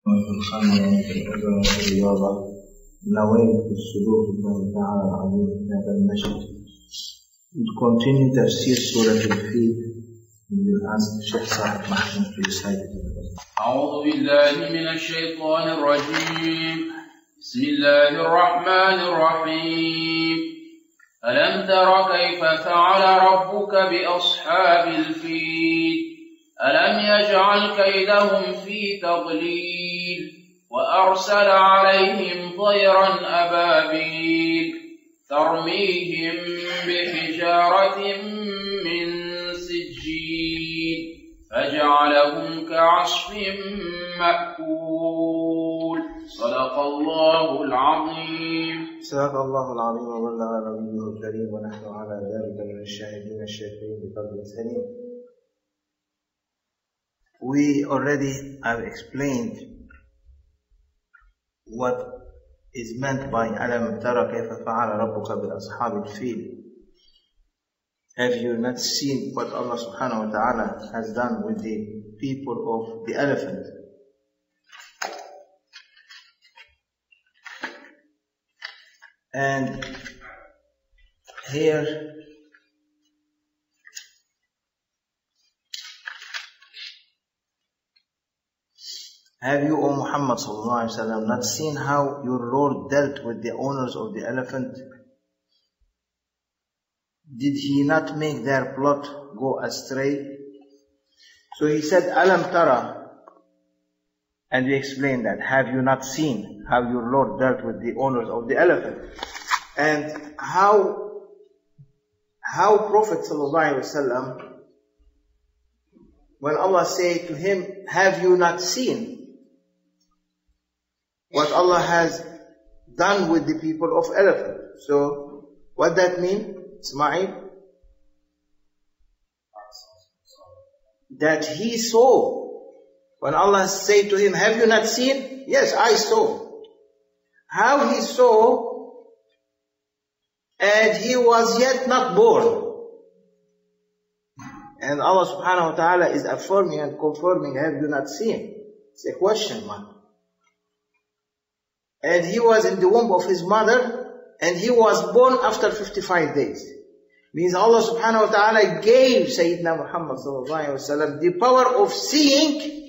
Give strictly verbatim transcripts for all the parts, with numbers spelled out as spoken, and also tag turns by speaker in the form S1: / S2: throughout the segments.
S1: وفي الخمر وفي الأجر وفي الرياضة نويت السلوك الله تعالى العظيم في هذا المشهد. We continue تفسير سورة الفيل. We will ask Sheikh Sahib Mahmoud to recite it.
S2: أعوذ بالله من الشيطان الرجيم. بسم الله الرحمن الرحيم. ألم تر كيف فعل ربك بأصحاب الفيل ألم يجعل كيدهم في تضليل وأرسل عليهم طيرا أبابيل ترميهم بحجارة من سجيل فجعلهم كعصف مأكول. صدق الله العظيم.
S1: صدق الله العظيم وبلغ نبيه الكريم ونحن على ذلك من الشاهدين الشاكرين بفضل سليم. We already have explained what is meant by ألم ترى كيف فعل ربك بأصحاب الفيل. Have you not seen what Allah subhanahu wa ta'ala has done with the people of the elephant? And here have you, O Muhammad sallallahu alaihi wasallam, not seen how your Lord dealt with the owners of the elephant? Did he not make their plot go astray? So he said, Alam tara, and we explained that. Have you not seen how your Lord dealt with the owners of the elephant? And how, how Prophet sallallahu alaihi wasallam, when Allah said to him, have you not seen what Allah has done with the people of elephant? So, what that mean, Ismail? That he saw. When Allah said to him, have you not seen? Yes, I saw. How he saw, and he was yet not born. And Allah subhanahu wa ta'ala is affirming and confirming, have you not seen? It's a question mark. And he was in the womb of his mother, and he was born after fifty-five days. Means Allah subhanahu wa ta'ala gave Sayyidina Muhammad sallallahu alayhi wa sallam the power of seeing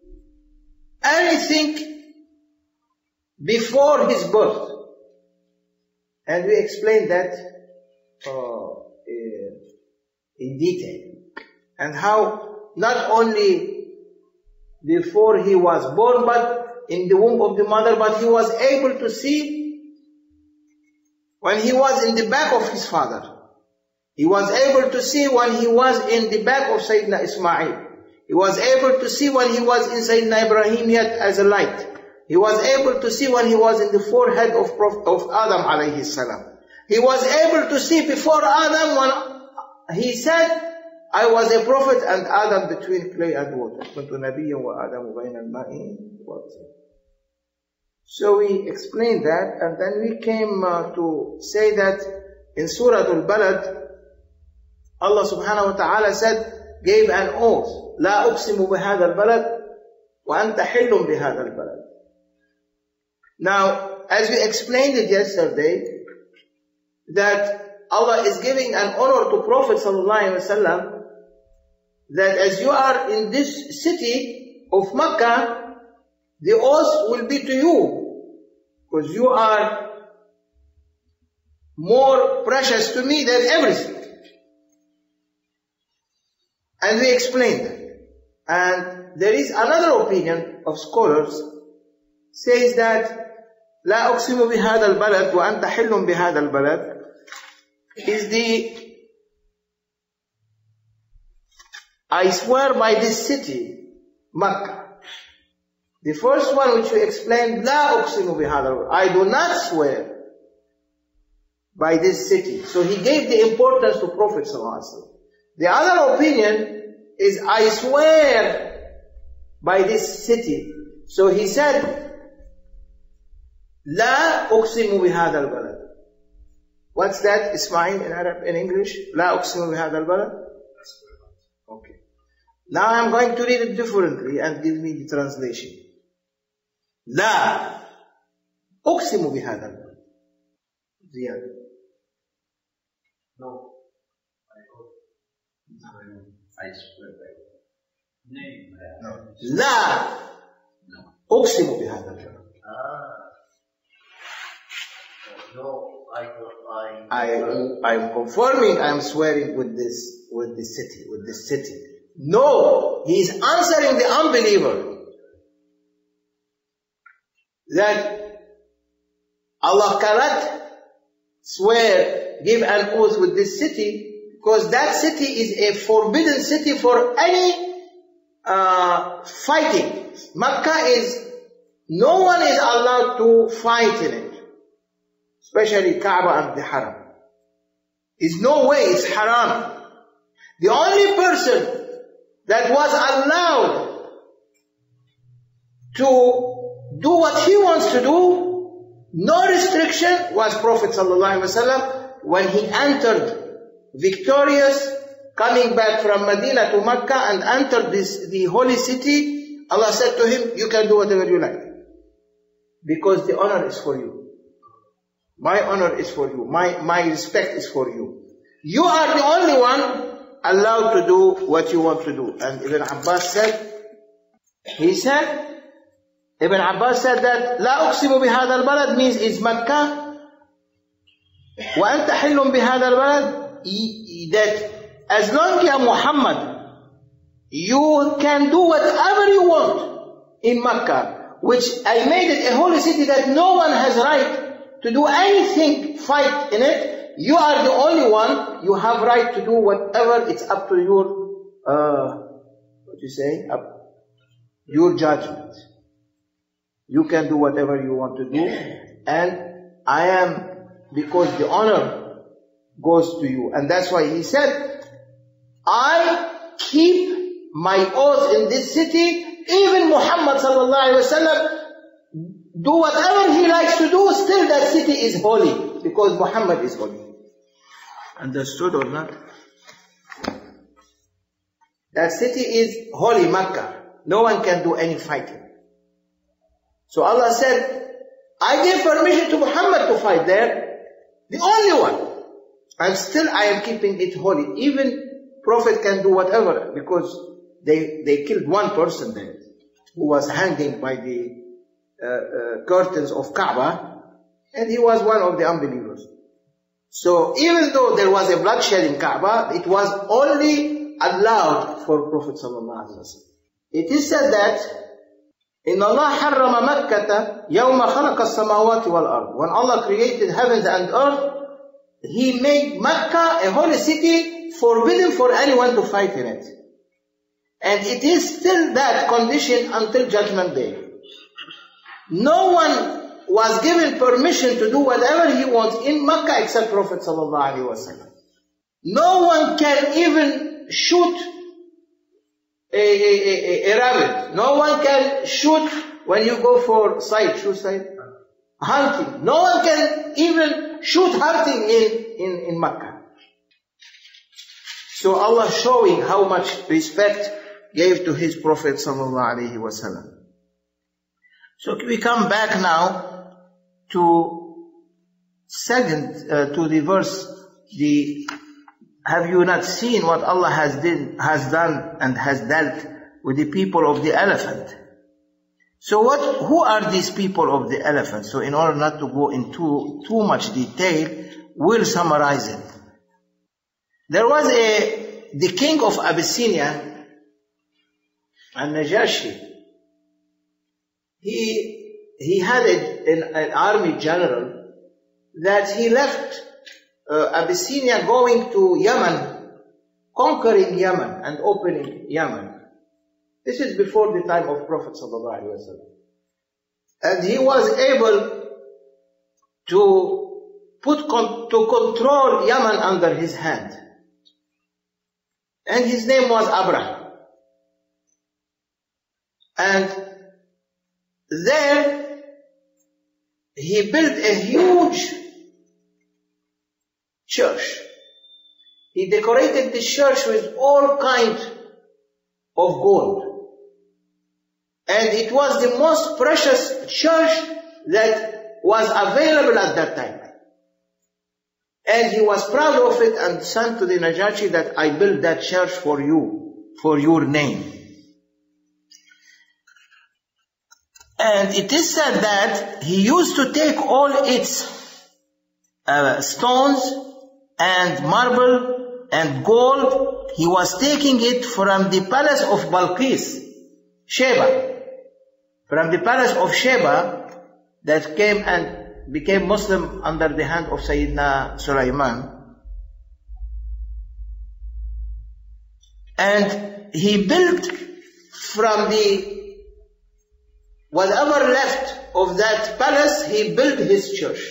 S1: anything before his birth. And we explained that uh, in detail. And how not only before he was born, but in the womb of the mother, but he was able to see when he was in the back of his father. He was able to see when he was in the back of Sayyidina Ismail. He was able to see when he was in Sayyidina Ibrahim yet as a light. He was able to see when he was in the forehead of, Prophet, of Adam alayhi salam. He was able to see before Adam when he said, I was a prophet and Adam between clay and water. So we explained that, and then we came uh, to say that in Surah Al-Balad, Allah subhanahu wa ta'ala said, gave an oath, لا أقسم بهذا البلد وأنت حل بهذا البلد. Now, as we explained it yesterday, that Allah is giving an honor to Prophet sallallahu alaihi wasallam, that as you are in this city of Makkah, the oath will be to you, because you are more precious to me than everything. And we explained that. And there is another opinion of scholars, says that لا أقسم بهذا البلد وأنت حل بهذا البلد is the I swear by this city, Makkah. The first one which we explained, لا أقسم بهذا البلد, I do not swear by this city. So he gave the importance to Prophet sallallahu alaihi wasallam. The other opinion is, I swear by this city. So he said, لا أقسم بهذا البلد. What's that, Ismail, in Arab, in English? لا أقسم بهذا البلد? Okay. Now I'm going to read it differently and give me the translation. لا أقسم بهذا البلد. زياد.
S2: No. I swear by
S1: no. لا أقسم بهذا البلد.
S3: No, I thought I.
S1: I I'm confirming. I'm swearing with this with this city with this city. No, he is answering the unbeliever that Allah cannot swear, give an oath with this city, because that city is a forbidden city for any uh, fighting. Makkah is, no one is allowed to fight in it, especially Kaaba and the Haram. There's no way, it's haram. The only person that was allowed to do what he wants to do, no restriction, was Prophet ﷺ when he entered victorious, coming back from Medina to Mecca and entered this, the holy city. Allah said to him, you can do whatever you like, because the honor is for you. My honor is for you. My, my respect is for you. You are the only one allowed to do what you want to do. And Ibn Abbas said, he said, Ibn Abbas said that لا أقسم بهذا البلد means it's Mecca. وأنت حل بهذا البلد, that as long as Muhammad, you can do whatever you want in Mecca, which I made it a holy city that no one has right to do anything, fight in it. You are the only one, you have right to do whatever, it's up to your, uh, what you say, up, your judgment. You can do whatever you want to do, and I am, because the honor goes to you. And that's why he said, I keep my oath in this city, even Muhammad sallallahu alaihi wasallam, do whatever he likes to do, still that city is holy, because Muhammad is holy. Understood or not? That city is holy, Mecca. No one can do any fighting. So Allah said, I gave permission to Muhammad to fight there, the only one. And still I am keeping it holy. Even Prophet can do whatever, because they, they killed one person there, who was hanging by the uh, uh, curtains of Kaaba, and he was one of the unbelievers. So even though there was a bloodshed in Kaaba, it was only allowed for Prophet sallallahu alaihi wasallam. It is said that إن الله حرم مكة يوم خلق السماوات والأرض. When Allah created heavens and earth, He made Mecca, a holy city, forbidden for anyone to fight in it. And it is still that condition until Judgment Day. No one was given permission to do whatever he wants in Mecca except Prophet sallallahu alaihi wasallam. No one can even shoot a, a, a, a rabbit. No one can shoot when you go for sight, shoot sight, hunting. No one can even shoot hunting in, in, in Mecca. So Allah showing how much respect gave to His Prophet sallallahu alaihi wasallam. So we come back now to second uh, to the verse, the have you not seen what Allah has did, has done and has dealt with the people of the elephant? So what who are these people of the elephant? So in order not to go into too much detail, we'll summarize it. There was a the king of Abyssinia, An-Najashi. He He had a, an, an army general that he left uh, Abyssinia going to Yemen, conquering Yemen and opening Yemen. This is before the time of Prophet sallallahu alaihi wasallam. And he was able to put con to control Yemen under his hand. And his name was Abraham. And there he built a huge church. He decorated this church with all kinds of gold. And it was the most precious church that was available at that time. And he was proud of it and sent to the Najashi that I built that church for you, for your name. And it is said that he used to take all its uh, stones and marble and gold. He was taking it from the palace of Balqis, Sheba. From the palace of Sheba that came and became Muslim under the hand of Sayyidina Sulaiman. And he built from the whatever left of that palace, he built his church.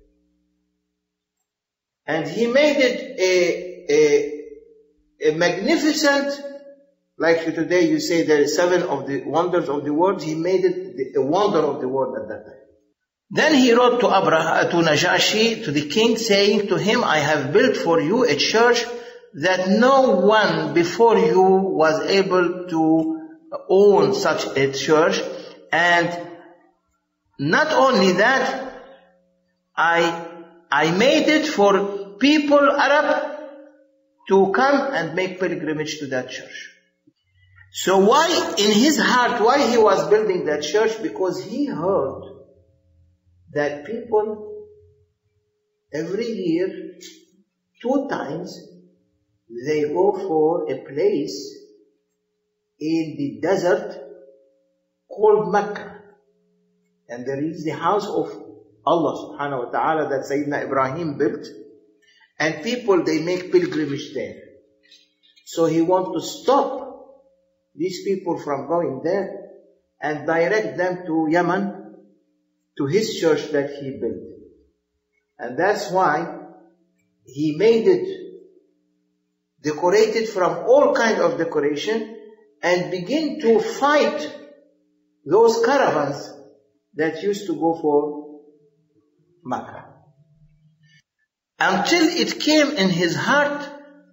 S1: And he made it a, a, a magnificent, like today you say there are seven of the wonders of the world, he made it a wonder of the world at that time. Then he wrote to Abraha, to Najashi, to the king, saying to him, I have built for you a church that no one before you was able to own such a church. And not only that, I, I made it for people, Arab, to come and make pilgrimage to that church. So why, in his heart, why he was building that church? Because he heard that people, every year, two times, they go for a place in the desert called Mecca. And there is the house of Allah subhanahu wa ta'ala that Sayyidina Ibrahim built. And people, they make pilgrimage there. So he wants to stop these people from going there and direct them to Yemen, to his church that he built. And that's why he made it decorated from all kinds of decoration and begin to fight those caravans that used to go for Makkah. Until it came in his heart,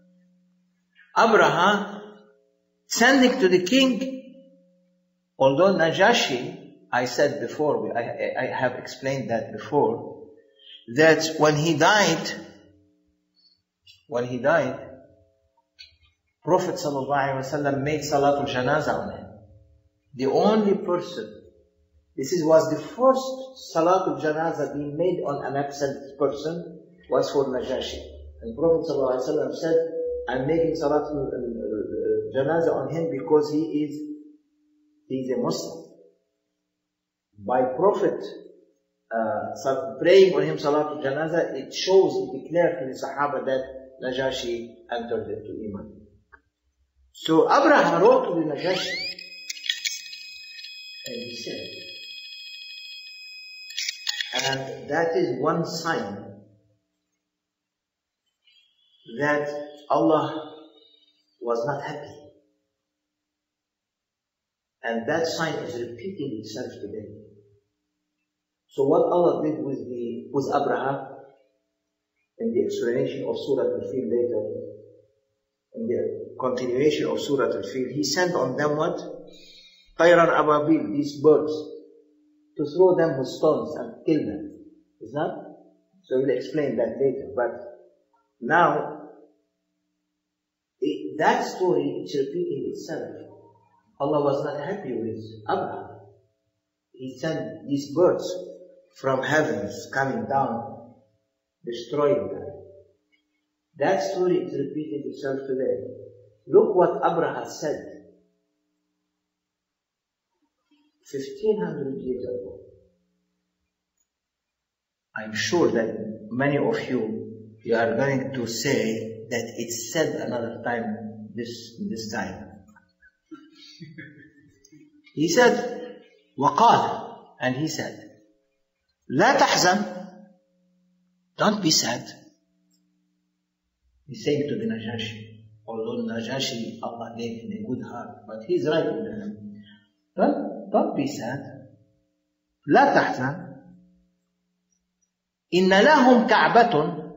S1: Abraha sending to the king, although Najashi, I said before, I, I have explained that before, that when he died, when he died, Prophet ﷺ made Salatul Janazah on him. The only person, this is, was the first Salatul Janazah being made on an absent person, was for Najashi. And Prophet ﷺ said, I'm making Salatul Janazah on him because he is, he is a Muslim. By Prophet uh, praying on him Salatul Janazah, it shows, it declared to the Sahaba that Najashi entered into Iman. So Abraham wrote to the Najashi and he said, and that is one sign that Allah was not happy. And that sign is repeating itself today. So what Allah did with the with Abraham in the explanation of Surah Al-Fil later, in the continuation of Surah Al-Fil, He sent on them what? Tayran Ababil, these birds, to throw them with stones and kill them. Is that? So we'll explain that later. But now, it, that story is repeating itself. Allah was not happy with Abraham. He sent these birds from heavens coming down, destroying them. That story is repeating itself today. Look what Abraham said fifteen hundred years ago. I'm sure that many of you, you are going to say that it's said another time this, this time. He said, وَقَالَ, and he said, لَا تَحْزَنْ, don't be sad. He's saying to the Najashi, although Najashi, Allah gave him a good heart, but he's right with him. Don't, don't be sad. لا تحزن. إِنَّ لَهُمْ كَعْبَةٌ,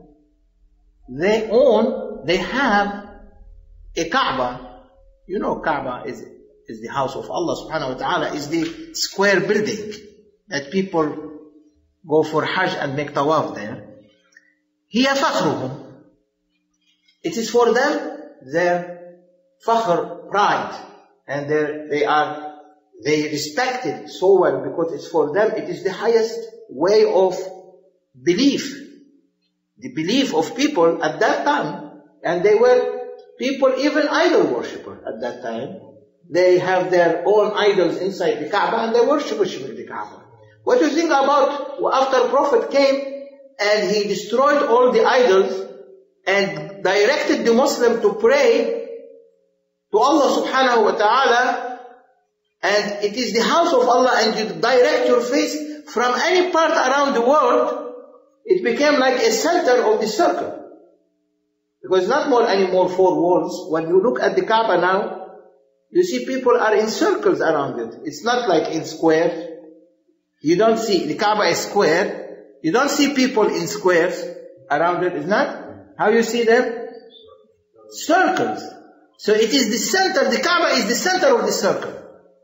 S1: they own, they have a Kaaba. You know Kaaba is is the house of Allah subhanahu wa ta'ala, is the square building that people go for Hajj and make tawaf there. هي فخرهم. It is for them their fakhr, pride, and their, they are, they respect it so well because it's for them, it is the highest way of belief. The belief of people at that time, and they were people, even idol worshippers at that time. They have their own idols inside the Kaaba and they worship the Kaaba. What do you think about after Prophet came and he destroyed all the idols and directed the Muslim to pray to Allah subhanahu wa ta'ala, and it is the house of Allah, and you direct your face from any part around the world, it became like a center of the circle. Because not more anymore four walls. When you look at the Kaaba now, you see people are in circles around it. It's not like in squares. You don't see, the Kaaba is square. You don't see people in squares around it. It's not? How you see them? Circles. So it is the center, the Kaaba is the center of the circle.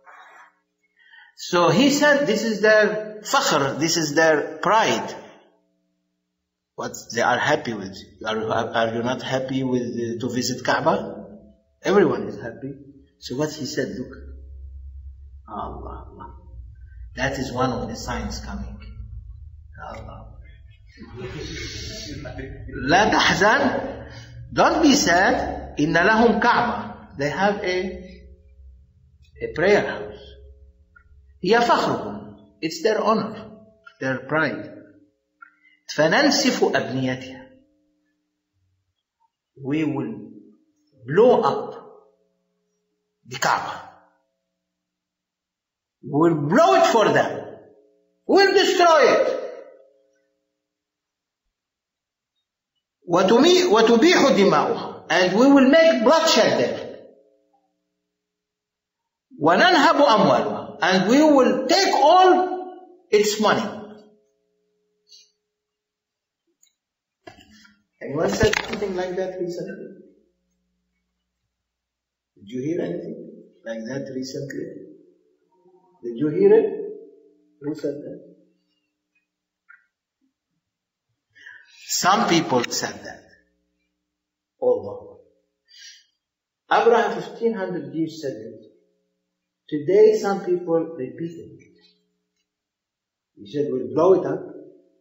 S1: So he said this is their fakhr, this is their pride. What they are happy with. Are, are you not happy with uh, to visit Kaaba? Everyone is happy. So what he said, look, Allah, Allah. That is one of the signs coming. Allah. لا تحزن, don't be sad. إن لهم كعبة, they have a a prayer house. هي فخرهم, it's their honor, their pride. فننسف أبنيتها, we will blow up the Kaaba. We'll blow it for them. We'll destroy it. وتبيح دماؤها, and we will make bloodshed there. وننهب أموالها, and we will take all its money. Anyone said something like that recently? Did you hear anything like that recently? Did you hear it? Who said that? Some people said that. Allah. Abraham fifteen hundred years said it. Today some people repeat it. He said we'll blow it up.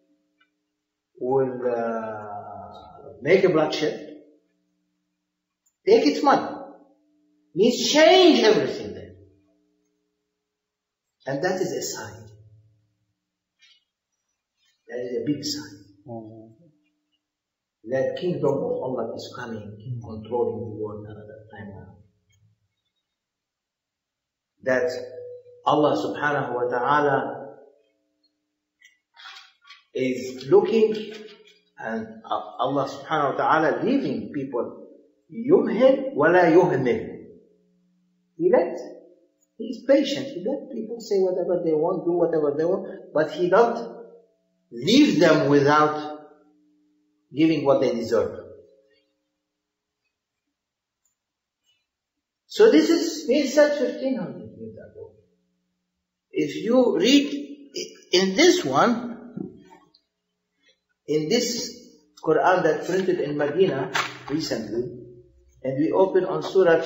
S1: We'll uh, make a bloodshed. Take its money. Means change everything there. And that is a sign. That is a big sign. Mm-hmm. That kingdom of Allah is coming, controlling the world another time now. That Allah subhanahu wa ta'ala is looking, and Allah subhanahu wa ta'ala leaving people yumhil wala yuhmil. He lets, he is patient, he lets people say whatever they want, do whatever they want, but he don't leave them without giving what they deserve. So this is, he said fifteen hundred years ago. If you read in this one, in this Quran that printed in Medina recently, and we open on Surah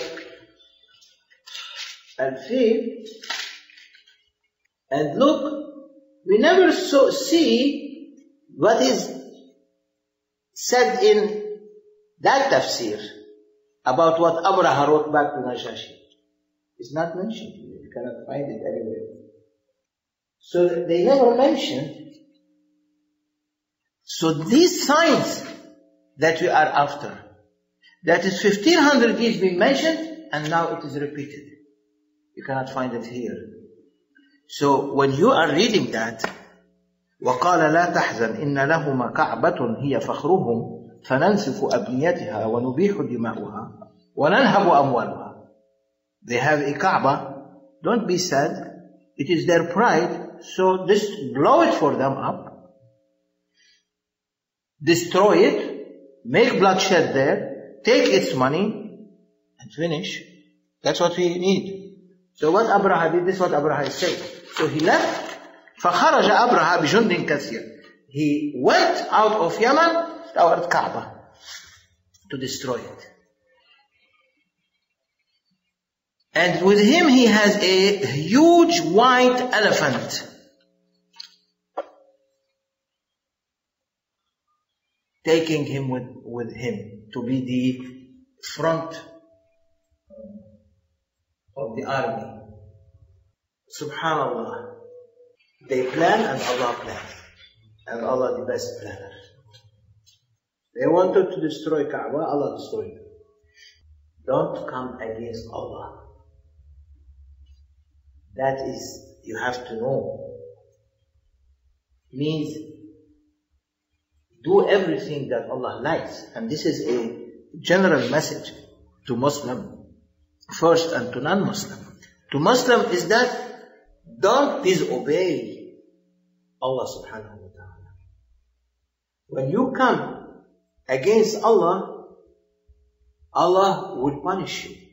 S1: Al-Fil, and look, we never so see what is said in that tafsir about what Abraha wrote back to Najashi. It's not mentioned here. You cannot find it anywhere. So they never mentioned. So these signs that we are after, that is fifteen hundred years being mentioned, and now it is repeated. You cannot find it here. So when you are reading that, وقال لا تحزن إن لهما كعبة هي فخرهم فننسف أبنيتها ونبيح دماؤها وننهب أموالها. They have a Kaaba. Don't be sad. It is their pride. So just blow it for them up. Destroy it. Make bloodshed there. Take its money and finish. That's what we need. So what Abraha did, this is what Abraha is saying. So he left. فخرج أبرهة بجند كثير. He went out of Yemen toward Kaaba to destroy it. And with him he has a huge white elephant. Taking him with, with him to be the front of the army. Subhanallah. They plan and Allah plans. And Allah the best planner. They wanted to destroy Kaaba, Allah destroyed them. Don't come against Allah. That is, you have to know. Means, do everything that Allah likes. And this is a general message to Muslim first and to non-Muslim. To Muslim is that don't disobey Allah subhanahu wa ta'ala. When you come against Allah, Allah will punish you.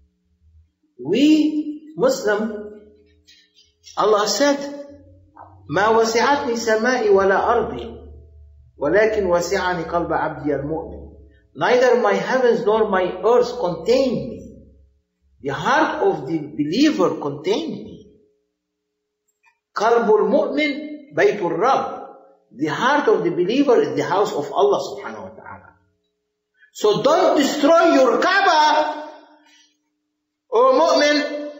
S1: We Muslim, Allah said, ما وسعتني سمائي ولا أرضي ولكن وسعني قلب عبدي المؤمن. Neither my heavens nor my earth contain me. The heart of the believer contains me. قلب المؤمن بيت الرب. The heart of the believer is the house of Allah subhanahu wa ta'ala. So don't destroy your Kaaba, O mu'min.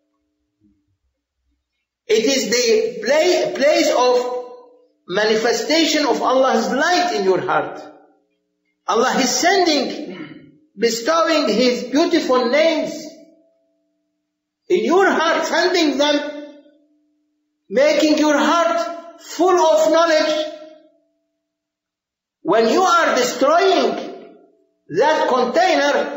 S1: It is the play, place of manifestation of Allah's light in your heart. Allah is sending, bestowing His beautiful names in your heart, sending them, making your heart full of knowledge. When you are destroying that container,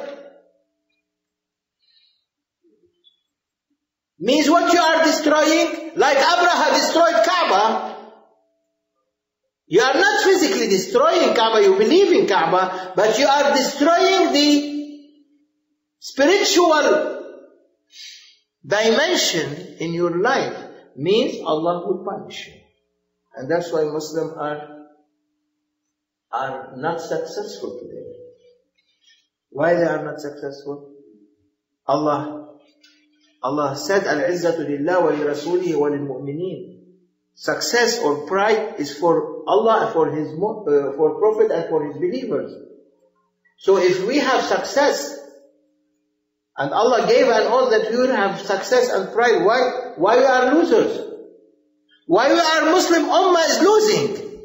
S1: means what you are destroying, like Abraha destroyed Kaaba. You are not physically destroying Kaaba, you believe in Kaaba, but you are destroying the spiritual dimension in your life. Means Allah will punish you. And that's why Muslims are, are not successful today. Why they are not successful? Allah, Allah said, Al-Izzatu lillah wa li rasulihi wa lil mu'mineen. Success or pride is for Allah, for His, uh, for Prophet and for His believers. So if we have success, and Allah gave an oath that we will have success and pride, why, why we are losers? Why we are Muslim Ummah is losing?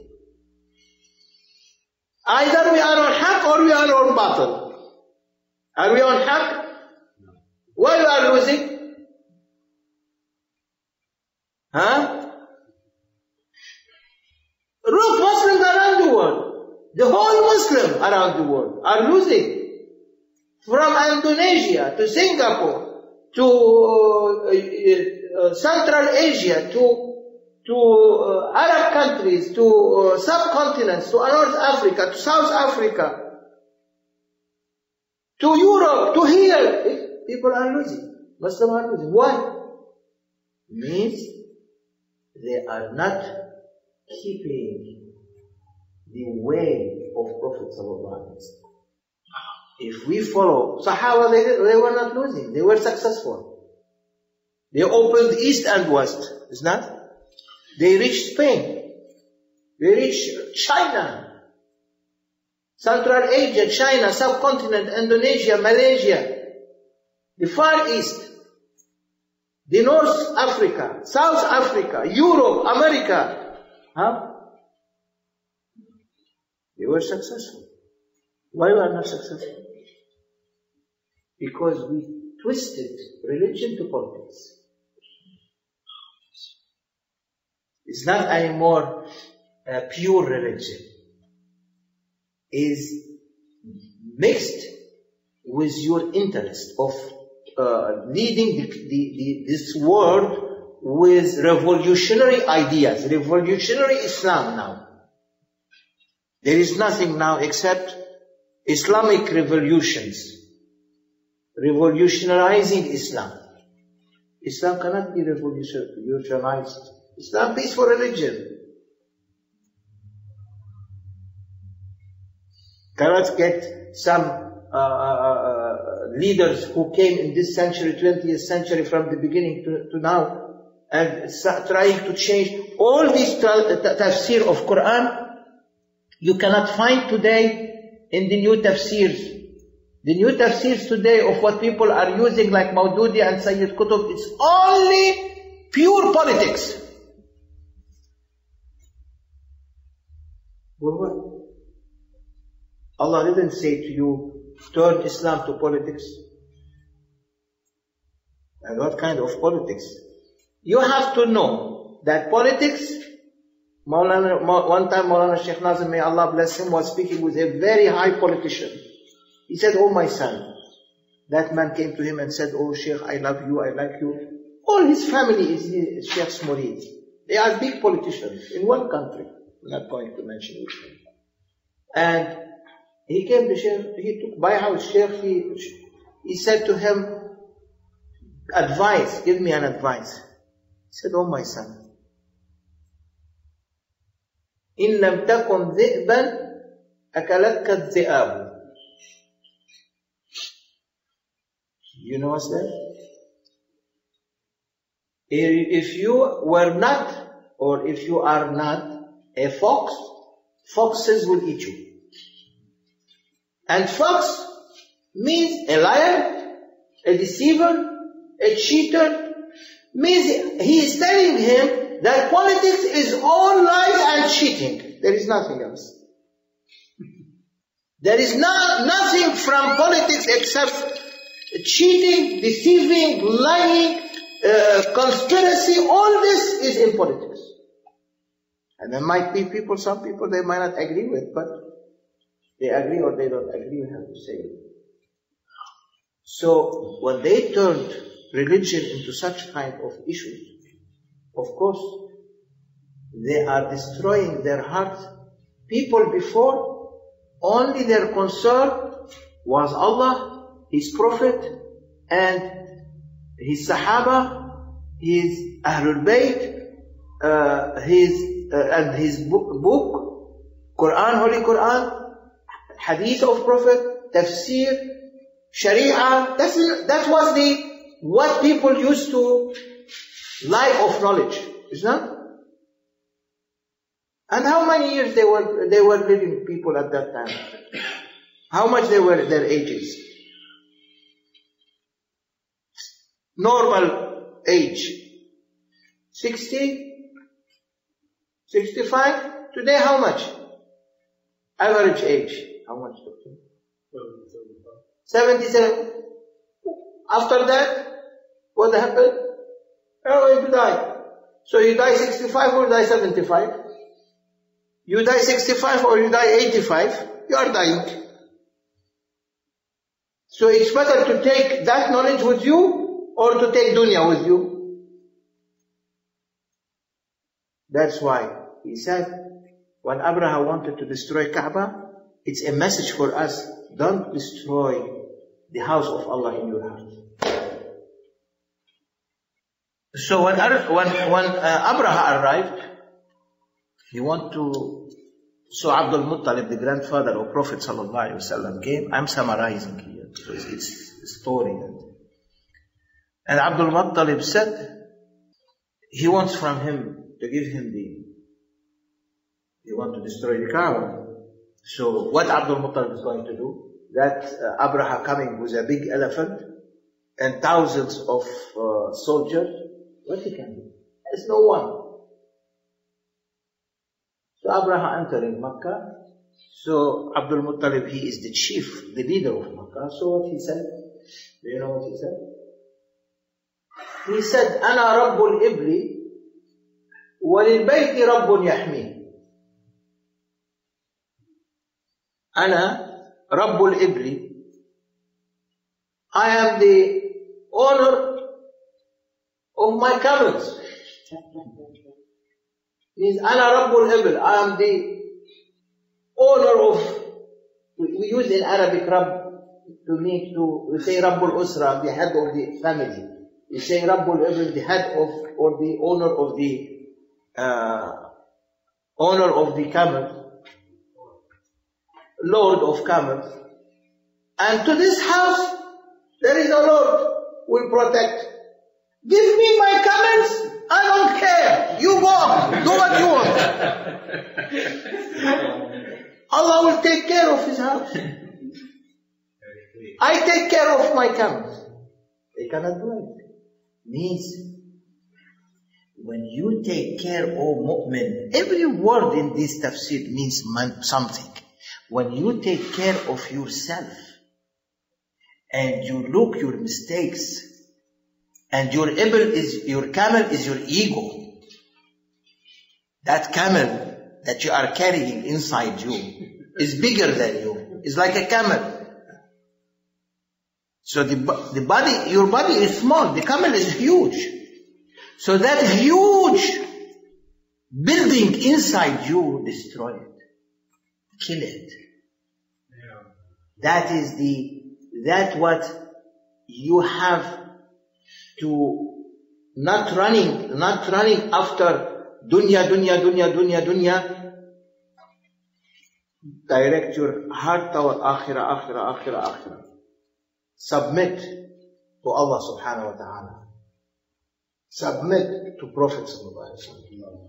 S1: Either we are on haqq or we are on batil. Are we on haqq? No. Why we are losing? Huh? Look, Muslims around the world, the whole Muslim around the world are losing. From Indonesia to Singapore to uh, uh, Central Asia to to uh, Arab countries to uh, subcontinents to North Africa to South Africa to Europe to here, people are losing. Muslims are losing. Why? Means they are not keeping the way of Prophet sallallahu alaihi wasallam. If we follow Sahaba, they, they were not losing. They were successful. They opened east and west. Isn't that? They reached Spain. They reached China. Central Asia, China, subcontinent, Indonesia, Malaysia. The Far East. The North Africa, South Africa, Europe, America. Huh? They were successful. Why were not successful? Because we twisted religion to politics. It's not anymore a pure religion. It's mixed with your interest of uh, leading the, the, the, this world with revolutionary ideas, revolutionary Islam now. There is nothing now except Islamic revolutions. Revolutionizing Islam. Islam cannot be revolutionized. Islam is peaceful religion. Cannot get some uh, uh, leaders who came in this century, twentieth century, from the beginning to, to now, and trying to change all these tafsir of Quran. You cannot find today in the new tafsirs. The new tafsirs today of what people are using, like Maududi and Sayyid Qutb, it's only pure politics. Allah didn't say to you, turn Islam to politics. And what kind of politics? You have to know that politics, Maulana, one time Maulana Sheikh Nazim, may Allah bless him, was speaking with a very high politician. He said, oh my son. That man came to him and said, oh Sheikh, I love you, I like you. All his family is Sheikh's murid. They are big politicians in one country. I'm not going to mention which name. And he came to Sheikh, he took bay'ah with Sheikh, he, he said to him, advice, give me an advice. He said, oh my son, إن لم تكن ذئبا أكلتك الذئاب. You know what's that? If you were not, or if you are not a fox, foxes will eat you. And fox means a liar, a deceiver, a cheater. Means he is telling him that politics is all lies and cheating. There is nothing else. There is not, nothing from politics except cheating, deceiving, lying, uh, conspiracy. All this is in politics. And there might be people, some people they might not agree with, but they agree or they don't agree, we have to say it. So when they turned religion into such kind of issues, of course, they are destroying their hearts. People before, only their concern was Allah, His Prophet, and His Sahaba, His Ahlul Bayt, uh, His uh, and His book, book, Quran, Holy Quran, Hadith of Prophet, Tafsir, Sharia. That's, that was the what people used to life of knowledge, isn't it? And how many years they were they were living, people at that time? How much they were their ages? Normal age, sixty, sixty-five. Today, how much? Average age, how much? seventy-seven. After that, what happened? Oh, you die. So you die sixty-five or you die seventy-five? You die sixty-five or you die eighty-five, you are dying. So it's better to take that knowledge with you or to take dunya with you. That's why he said, when Abraha wanted to destroy Kaaba, it's a message for us, don't destroy the house of Allah in your heart. So when when, when uh, Abraha arrived, he wanted to, so Abdul Muttalib, the grandfather of Prophet sallallahu alaihi wasallam, came. I'm summarizing here, so it's, it's a story. And Abdul Muttalib said, he wants from him to give him the, he wants to destroy the Kaaba. So what Abdul Muttalib is going to do? That uh, Abraha coming with a big elephant and thousands of uh, soldiers, what he can do? There's no one. So Abraha entering Makkah. So Abdul Muttalib, he is the chief, the leader of Makkah. So what he said? Do you know what he said? He said, أنا رب الإبل وللبيت رب يحميه. أنا رب الإبل. I am the owner of my camels. Means أنا رب الإبل. I am the owner of, we use in Arabic Rabb to mean to, we say Rabbul Usra, the head of the family. He's saying Rabbul Ibil, the head of, or the owner of the, uh, owner of the camel, Lord of camels. And to this house, there is a Lord who will protect. Give me my camels, I don't care. You go, do what you want. Allah will take care of his house. I take care of my camels. They cannot do it. Means, when you take care, O mu'min, every word in this tafsir means something. When you take care of yourself, and you look your mistakes, and your ibil is, your camel is your ego. That camel that you are carrying inside you is bigger than you. It's like a camel. So the, the body, your body is small, the camel is huge. So that huge building inside you, destroy it. Kill it. Yeah. That is the, that what you have to, not running, not running after dunya, dunya, dunya, dunya, dunya. Direct your heart toward akhirah, akhirah, akhirah, akhirah. Submit to Allah subhanahu wa ta'ala. Submit to Prophet sallallahu alaihi wasallam.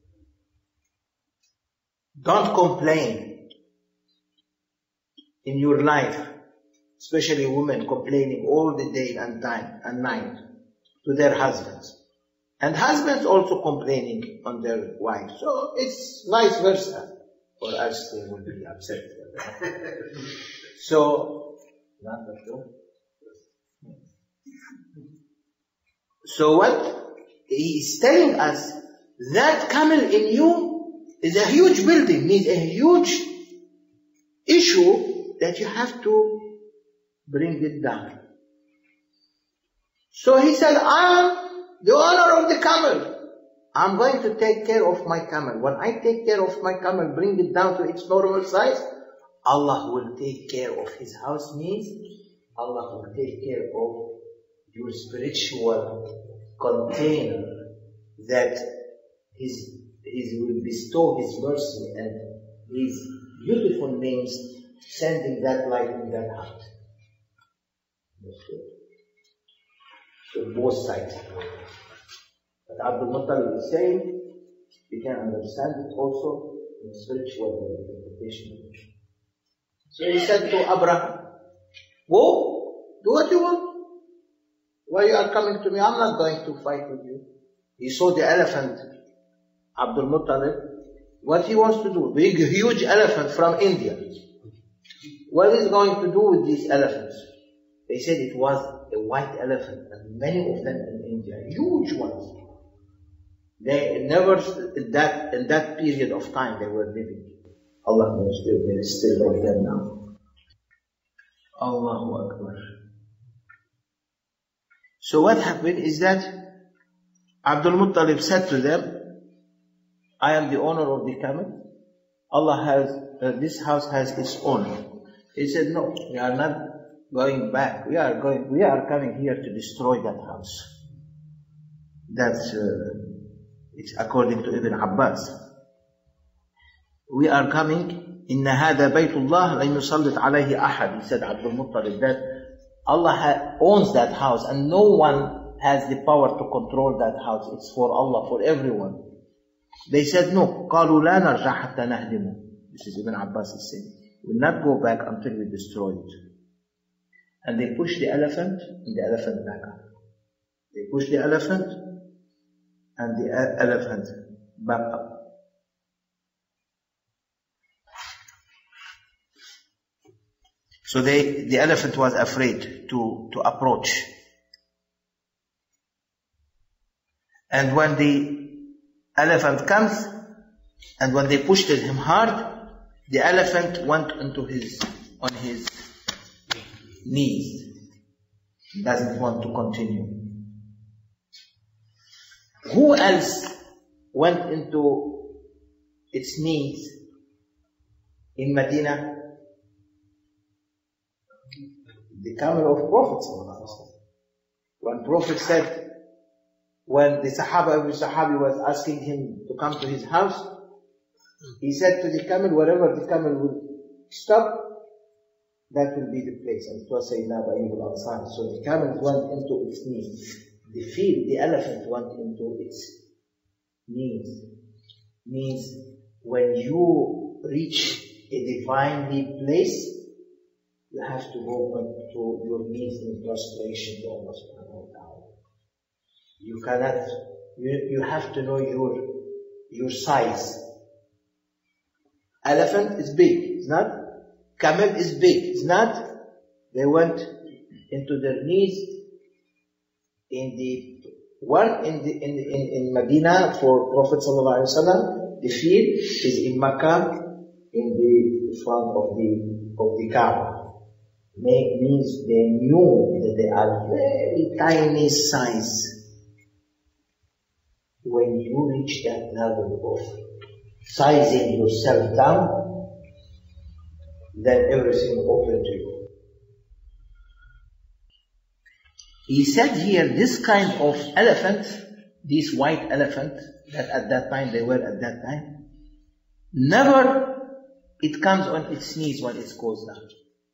S1: Don't complain in your life, especially women complaining all the day and time and night to their husbands. And husbands also complaining on their wives. So it's vice versa. Or else they will be upset. So, not that true. So what he is telling us, that camel in you is a huge building, means a huge issue that you have to bring it down. So he said, I am the owner of the camel. I'm going to take care of my camel. When I take care of my camel, bring it down to its normal size, Allah will take care of his house, means Allah will take care of your spiritual container, that his, his will bestow his mercy and his beautiful names, sending that light in that heart. So both sides. But Abdul Muttalib is saying, you can understand it also in spiritual interpretation. So he said to Abraham, go, do what you want. Why you are coming to me? I'm not going to fight with you. He saw the elephant, Abdul Muttalib. What he wants to do? Big, huge elephant from India. What is he going to do with these elephants? They said it was a white elephant, and many of them in India, huge ones. They never, in that, in that period of time they were living. Allah knows they're still like them now. Allahu Akbar. So what happened is that Abdul Muttalib said to them, I am the owner of the camel. Allah has, uh, this house has its owner. He said, no, we are not going back. We are going, we are coming here to destroy that house. That's, uh, it's according to Ibn Abbas. We are coming, إِنَّ هَذَا بَيْتُ اللَّهِ لَنْ يُسَلِّطْ عَلَيْهِ أَحَدٍ. He said, Abdul Muttalib, that Allah ha- owns that house and no one has the power to control that house. It's for Allah, for everyone. They said, no. قَالُوا لَا نَرْجَعْ حَتَّى نَهْدِمُ. This is Ibn Abbas is saying. We will not go back until we destroy it. And they pushed the elephant and the elephant back up. They pushed the elephant and the elephant back up. So they, the elephant was afraid to, to approach. And when the elephant comes, and when they pushed him hard, the elephant went into his, on his knees. He doesn't want to continue. Who else went into its knees in Medina? The camel of Prophet. When Prophet said, when the Sahaba, every Sahabi was asking him to come to his house, he said to the camel, wherever the camel will stop, that will be the place. And it was Sayyidina Abu Ayyub al-Ansari. So the camel went into its knees. The field, the elephant went into its knees. Means when you reach a divinely place, you have to go back to your knees in prostration to Allah subhanahu wa ta'ala. You cannot, you, you have to know your, your size. Elephant is big, it's not? Camel is big, it's not? They went into their knees in the, one in the, in, in, in Medina for Prophet sallallahu alaihi wasallam, the field is in Makkah, in the front of the, of the Kaaba. Make means they knew that they are very tiny size. When you reach that level of sizing yourself down, then everything open to you. He said here, this kind of elephant, this white elephant, that at that time they were at that time, never it comes on its knees when it goes down.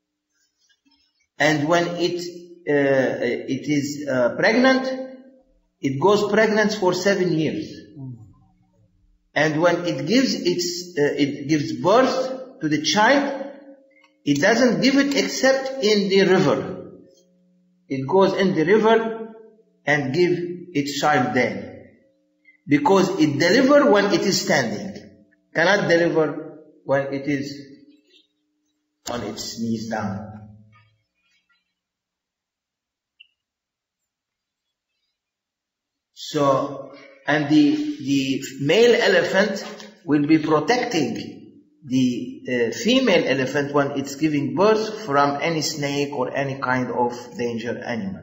S1: And when it uh, it is uh, pregnant, it goes pregnant for seven years. And when it gives its uh, it gives birth to the child, it doesn't give it except in the river. It goes in the river and give its child there, because it deliver when it is standing, cannot deliver when it is on its knees down. So, and the, the male elephant will be protecting the uh, female elephant when it's giving birth from any snake or any kind of danger animal.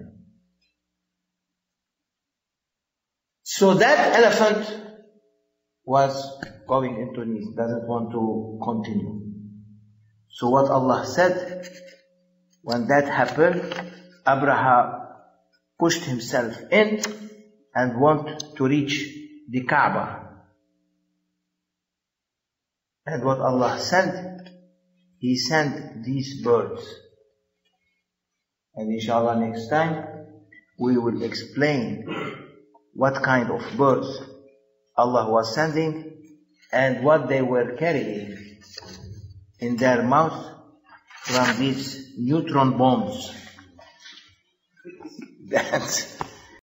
S1: So that elephant was going into knees, doesn't want to continue. So what Allah said, when that happened, Abraha pushed himself in and want to reach the Kaaba. And what Allah sent, He sent these birds. And inshallah next time, we will explain what kind of birds Allah was sending and what they were carrying in their mouth from these neutron bombs. That's